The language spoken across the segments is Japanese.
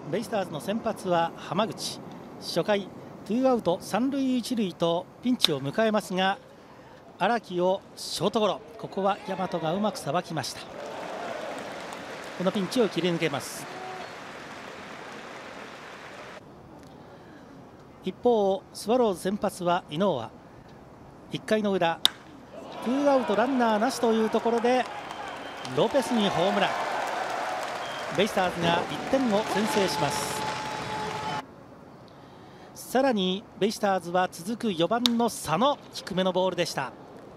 ベイスターズの先発は浜口。初回ツーアウト三塁一塁とピンチを迎えますが、荒木をショートゴロ、ここは大和がうまくさばきました。このピンチを切り抜けます。一方スワローズ先発は井上。1回の裏ツーアウトランナーなしというところでロペスにホームラン。ベイスターズが1点を先制します。さらにベイスターズは続く4番の佐野、低めのボールでした。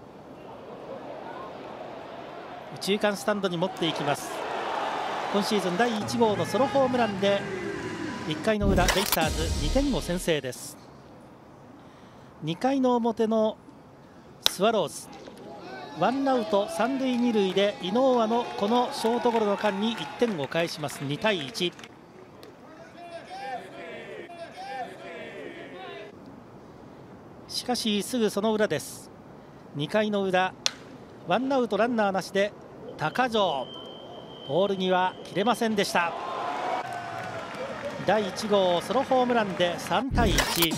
右中間スタンドに持っていきます。今シーズン第1号のソロホームランで1回の裏ベイスターズ2点を先制です。2回の表のスワローズ、ワンアウト三塁二塁で井上のこのショートゴロの間に1点を返します。2対1。しかしすぐその裏です。2回の裏ワンアウトランナーなしで高城、ボールには切れませんでした。第1号ソロホームランで3対1。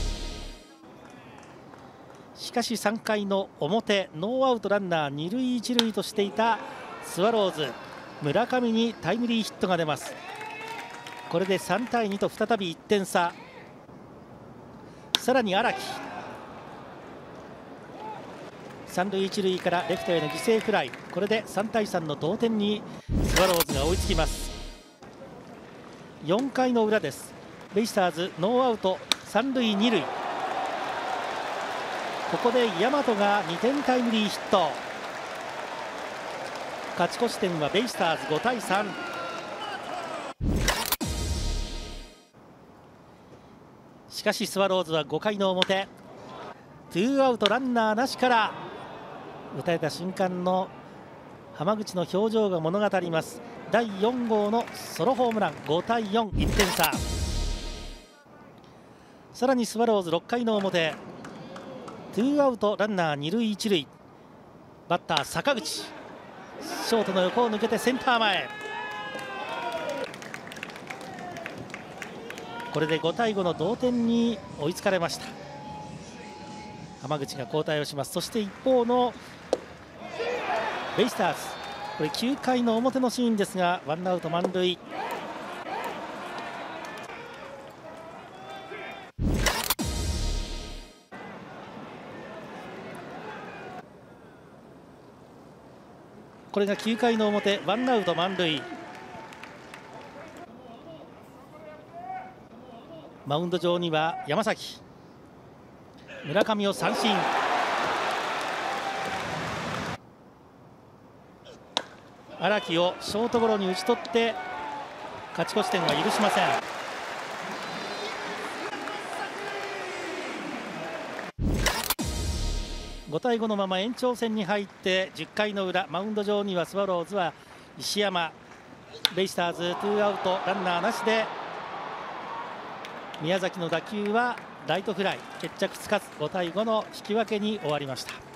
しかし3回の表ノーアウトランナー二塁一塁としていたスワローズ、村上にタイムリーヒットが出ます。これで3対2と再び1点差。さらに荒木、三塁一塁からレフトへの犠牲フライ、これで3対3の同点にスワローズが追いつきます。4回の裏です。ベイスターズノーアウト三塁二塁、ここで大和が2点タイムリーヒット。勝ち越し点はベイスターズ5対3。しかしスワローズは5回の表ツーアウトランナーなしから打たれた瞬間の浜口の表情が物語ります。第4号のソロホームラン、5対4、1点差。さらにスワローズ6回の表ツーアウトランナー二塁一塁、バッター坂口、ショートの横を抜けてセンター前。これで5対5の同点に追いつかれました。浜口が交代をします。そして一方のベイスターズ、これ9回の表のシーンですがワンアウト満塁。これが9回の表ワンアウト満塁。マウンド上には山崎、村上を三振。荒木をショートゴロに打ち取って勝ち越し点は許しません。5対5のまま延長戦に入って10回の裏マウンド上にはスワローズは石山。ベイスターズツーアウトランナーなしで宮崎の打球はライトフライ、決着つかず5対5の引き分けに終わりました。